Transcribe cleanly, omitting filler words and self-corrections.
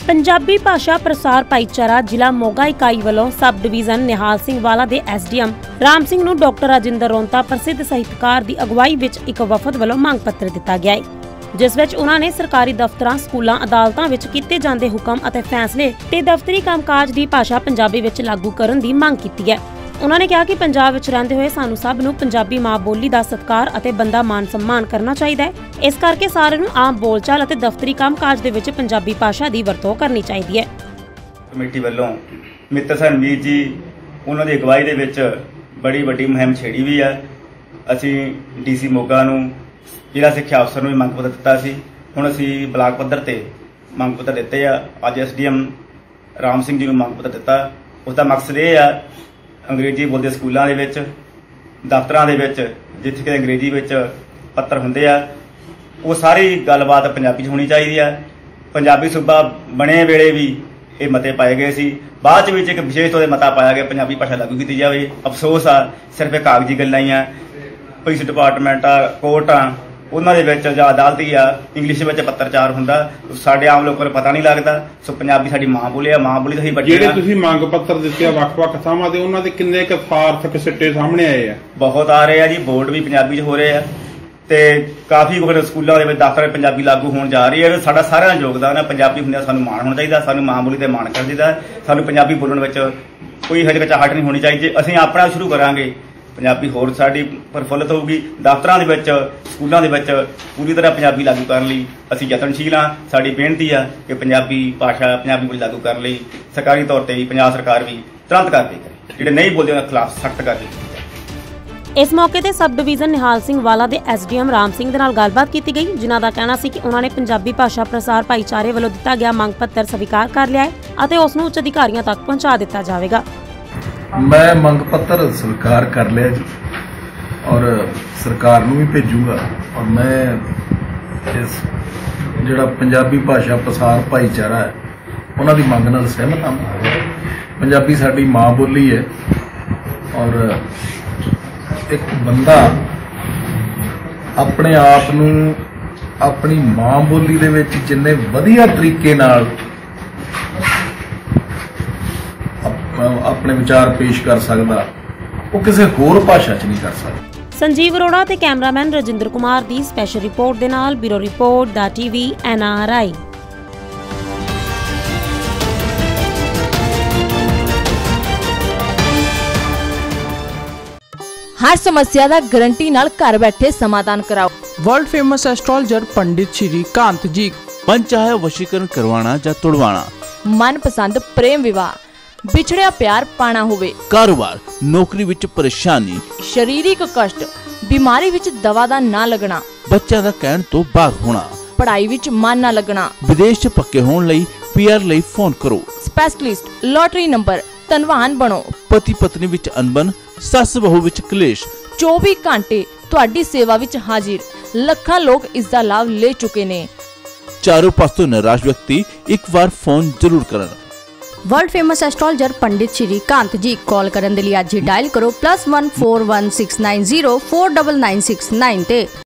पंजाबी भाषा प्रसार भाईचारा जिला मोगा इकाई वालों सब डिवीजन निहाल सिंह वाला दे SDM राम सिंह नूं डॉक्टर राजिंदर रोंता प्रसिद्ध साहित्यकार दी अगवाई विच एक वफद वालों मंग पत्र दिता गया है, जिस विच उन्हां ने सरकारी दफ्तरां, स्कूलां, अदालतां विच कीते जांदे हुकम अते फैसले ते दफ्तरी कामकाज दी भाषा पंजाबी विच लागू करन दी मंग कीती है। उन्होंने कहा कि पंजाब विच रहंदे होए सानू सब नूं पंजाबी मां बोली दा सत्कार अते बंदा मान सम्मान करना चाहिए है। इस करके सारे नूं आम बोलचाल अते दफ्तरी कामकाज दे विच पंजाबी भाषा दी वरतों करनी चाहिए है। कमेटी वालों मित्र सरनवीर जी उन्हां दी अगवाई दे विच बड़ी वड्डी मुहिम छेड़ी भी है। असीं DC मोगा नूं जिला सिक्ख्या अफसर नूं मंग पत्र दित्ता सी। हुण असीं ब्लाक पद्धर ते मंग पत्र दित्ते आ। अज SDM राम सिंह जी नूं मंग पत्र दित्ता। उसदा मकसद यह है अंग्रेजी बोलते स्कूलों के दफ्तरां दे विच जिथे कि अंग्रेजी विच पत्र हुंदे आ वो सारी गलबात पंजाबी होनी चाहिए है। पंजाबी सूबा बने वेले भी ये मते पाए गए सी, बाद विच एक विशेष तौर ते मता पाया गया पंजाबी भाषा लागू की जाए। अफसोस आ सिर्फ एक कागजी गल्लां ही आ। पुलिस डिपार्टमेंट आ, कोर्ट आ, उन्हां दे विच जां अदालत ही आ इंग्लिश विच पत्रचार हुंदा, साडे आम लोकां नूं पता नहीं लगदा। सो पंजाबी साडी मां बोली आ, मां बोली तो असीं बच्चे ਜਿਹੜੇ ਤੁਸੀਂ ਮੰਗ ਪੱਤਰ ਦਿੱਤੇ ਆ ਵੱਖ-ਵੱਖ ਥਾਵਾਂ ਤੇ ਉਹਨਾਂ ਦੇ ਕਿੰਨੇ ਕੁ ਸਾਰਥਕ ਸਿੱਟੇ ਸਾਹਮਣੇ ਆਏ ਆ? बहुत आ रहे हैं जी। बोर्ड भी पंजाबी च हो रहे हैं ते काफ़ी कुछ स्कूलों के दफ्तर पंजाबी लागू होने जा रही है। साडा सारिਆਂ ਦਾ योगदान है। पंजाबी ਹੁੰਦਿਆਂ ਸਾਨੂੰ ਮਾਣ ਹੋਣਾ ਚਾਹੀਦਾ, ਸਾਨੂੰ ਮਾਂ ਬੋਲੀ ਤੇ ਮਾਣ ਕਰ ਦਿੱਤਾ। ਸਾਨੂੰ ਪੰਜਾਬੀ ਬੋਲਣ ਵਿੱਚ ਕੋਈ ਹਚਕਚਾਹਟ ਨਹੀਂ ਹੋਣੀ ਚਾਹੀਦੀ। ਅਸੀਂ ਆਪਣਾ ਸ਼ੁਰੂ ਕਰਾਂਗੇ ਪੰਜਾਬੀ ਹੋਰ ਸਾਡੀ ਪ੍ਰਫੁੱਲਤ ਹੋਊਗੀ। ਦਫ਼ਤਰਾਂ ਦੇ ਵਿੱਚ, ਸਕੂਲਾਂ ਦੇ ਵਿੱਚ ਪੂਰੀ ਤਰ੍ਹਾਂ ਪੰਜਾਬੀ ਲਾਗੂ ਕਰਨ ਲਈ ਅਸੀਂ ਯਤਨਸ਼ੀਲ ਹਾਂ। ਸਾਡੀ ਬੇਨਤੀ ਆ ਕਿ ਪੰਜਾਬੀ ਭਾਸ਼ਾ, ਪੰਜਾਬੀ ਬੋਲੀ ਲਾਗੂ ਕਰਨ ਲਈ ਸਰਕਾਰੀ ਤੌਰ ਤੇ ਪੰਜਾਬ ਸਰਕਾਰ ਵੀ ਤੁਰੰਤ ਕਾਰਵਾਈ ਕਰੇ। ਜਿਹੜੇ ਨਹੀਂ ਬੋਲਦੇ ਉਹਨਾਂ ਖਿਲਾਫ ਸਖਤ ਕਾਰਵਾਈ। इस मौके ते सब डिवीजन निहाल सिंह वाला दे SDM राम सिंह दे नाल गलबात की गई, जिन्हां दा कहना सी कि उन्होंने पंजाबी भाषा प्रसार भाईचारे वालों दिता गया मंग पत्र स्वीकार कर लिया है अते उस नूं उच्च अधिकारियों तक पहुंचा दिता जाएगा। मैं मंग पत्र स्वीकार कर लिया जी और सरकार नूं भी भेजूंगा और मैं इस जिहड़ा पंजाबी भाषा प्रसार भाईचारा है उन्हां दी मंग नाल सहमत हां। पंजाबी साडी मां बोली है और एक बंदा अपने आप नूं अपनी मां बोली दे विच जिन्ने वधिया तरीके नाल अपने विचार पेश कर सकदा वो किसी होर भाषा च नहीं कर सकदा। संजीव अरोड़ा ते कैमरामैन रजिंदर कुमार दी स्पैशल रिपोर्ट दे नाल ब्यूरो रिपोर्ट दा TV NRI। हर समस्या दा गारंटी नाल घर बैठे समाधान कराओ। World famous astrologer Pandit Shri Kant ji. मन चाहे वशीकरण करवाना या तोड़वाना, मन पसंद प्रेम विवाह, बिछड़िया प्यार पाना होवे, कारोबार, नौकरी विच परेशानी, शरीरिक कष्ट, बीमारी विच दवा दा ना लगना, बच्चा दा कहण तो बाहर होना, पढ़ाई विच मन ना लगना, विदेश च पक्के होण लई PR लई फोन करो। स्पेशलिस्ट लॉटरी नंबर, धनवान बनो। पति पत्नी विच अनबन, सस बहू विच कलेश, 24 घंटे तुहाडी सेवा विच हाजिर। ਲੱਖਾਂ लोग इसका लाभ ले चुके ने। चारों पासों निराश व्यक्ति एक बार फोन जरूर करन। World famous astrologer Pandit Shri Kant ji call करने के लिए आज ही डायल करो +1 4169049969 ते।